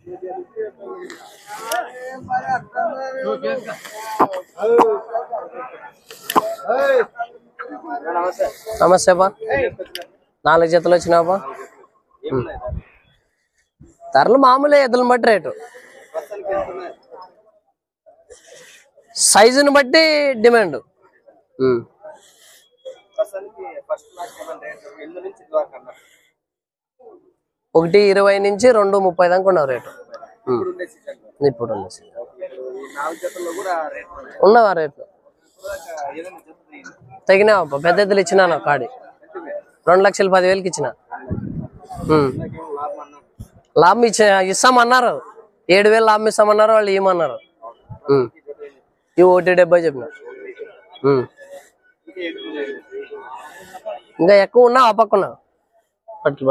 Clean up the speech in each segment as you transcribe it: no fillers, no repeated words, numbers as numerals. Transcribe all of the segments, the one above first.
నమస్తే బా, 4 జతలు వచ్చినావా? ధరలు మామూలే, ఎద్దులను బట్టి రేటు, సైజుని బట్టి డిమాండ్. 1:20 నుంచి 2:30 దాకా ఉన్నావు రేటు. ఇప్పుడు ఉన్నావా రేట్లు? తగినావా? పెద్ద ఎద్దులు ఇచ్చినా కాడి 2,10,000కి ఇచ్చిన. లాభం ఇస్తామన్నారు, 7,000 లాభం ఇస్తామన్నారు వాళ్ళు, ఏమన్నారు? ఇవి 1,70 చెప్పిన. ఇంకా ఎక్కువ ఉన్నా ఆ పక్కన పట్టు.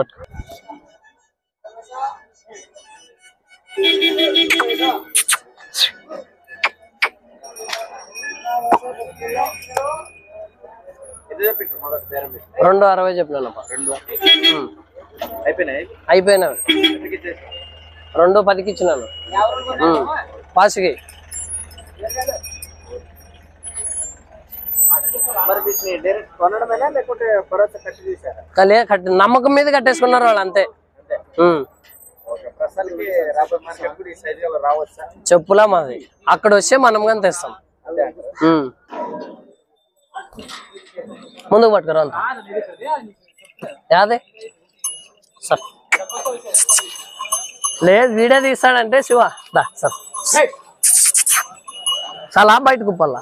రెండు 60 చెప్పినా. అయిపోయినా 2:10కి ఇచ్చినాను. పాసికి నమ్మకం మీద కట్టేసుకున్నారు వాళ్ళు అంతే. చెప్పులా మాది, అక్కడ వస్తే మనం కానీ తెస్తాం. ముందుకు పట్టుకురా అంత యాదే సార్. లేదు వీడియో తీస్తాడంటే శివ దా సార్. చాలా బయట కుప్పల్లా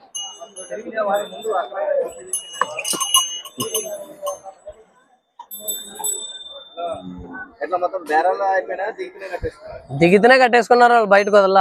దిగితేనే కట్టేసుకున్నారు వాళ్ళు, బయటకు వదల్లా.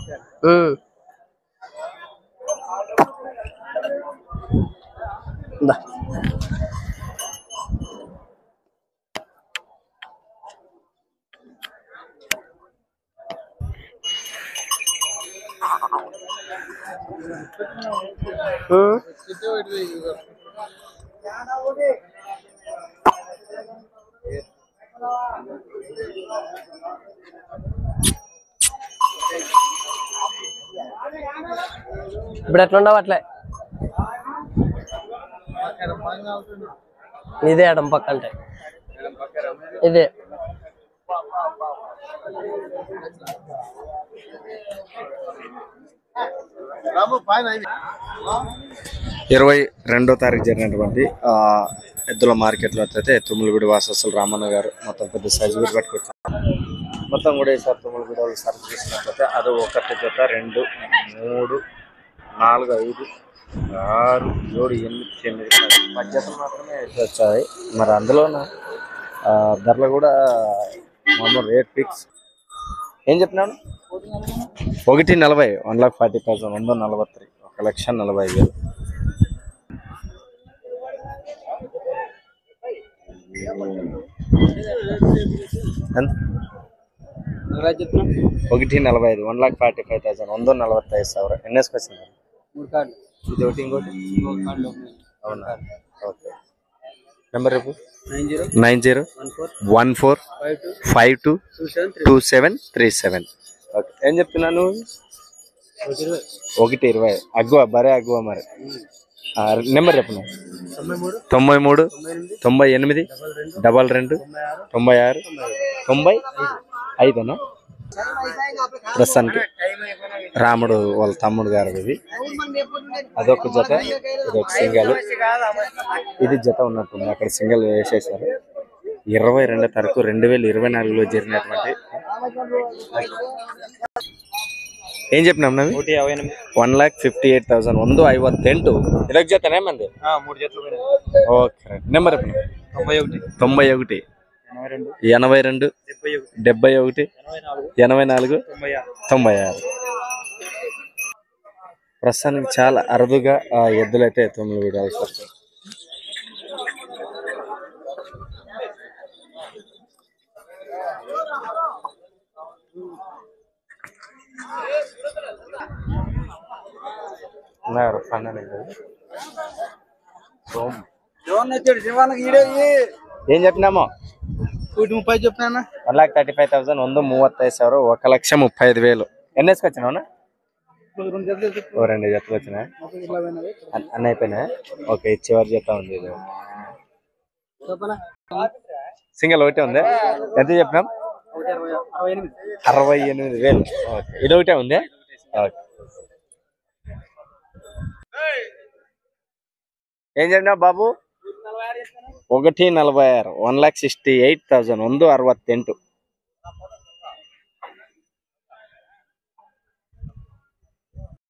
ఇప్పుడు ఎట్లుండవు అట్లే. ఇదే ఎడం పక్క అంటే ఇదే. ఇరవై 2వ తారీఖు జరిగినటువంటి ఎద్దుల మార్కెట్లో అయితే తుమ్మలగూడి వాసస్సులు రామన్న గారు మొత్తం పెద్ద సైజు కూడా పట్టుకొచ్చారు. మొత్తం కూడా ఈసారి తుమ్మలగూడి వాళ్ళు సర్వ్ చేసినట్లయితే అది 1 జత 2 3 4 5 6 7 8 9 10 జతలు మాత్రమే వచ్చాయి. మరి అందులోన ధరలు కూడా మామూలు రేట్ ఫిక్స్. ఏం చెప్పినాను? 1,40,000 1,40,000 143 1,40,000. ఎంత? 1,40,000 1,45,000 145,000. ఎన్ని వేసుకొచ్చింది? ఇది ఒకటి ఇంకోటి. అవునా? ఓకే. నెంబర్ రేపు 9014522737. ఓకే. ఏం చెప్తున్నాను? 1,20,000 అగ్గువ బరే అగ్గువ మరి. నెంబర్ చెప్పు. 93 98 22 96 95. ప్రస్తుతానికి రాముడు వాళ్ళ తమ్ముడు గారు ఇది. అదొక జత, ఇదొక సింగల్. ఇది జత ఉన్నట్టుంది, అక్కడ సింగల్ వేసేసారు. 22వ తారీఖు 2024లో జరిగినటువంటి. ఏం చెప్పినాం? 1,58,000 158. ఇదొక జతనేమంది? 3 జతలు. ఓకే. నెంబర్ చెప్పిన 91 82 71 84 96. ప్రస్తుతానికి చాలా అరుదుగా ఎద్దులైతే 9 వీడియోలు వస్తాయి. ఏం చెప్పినామో? 1,30 చెప్పినా. 1,35,000 ಒಂದು 35,000 1,35,000 ఎన్ని వేసుకొచ్చినావునా ఓ 2 జతలు వచ్చినాయి అన్నీ అయిపోయినాయి ఓకే చివరి జత ఉంది ఇది సింగిల్ ఒకటే ఉంది ఎంత చెప్పినాం 68,000 ఓకే ఇది ఒకటే ఉంది ఓకే ఏం చెప్పినా బాబు 1,46,000 1,68,000 ಒಂದು 68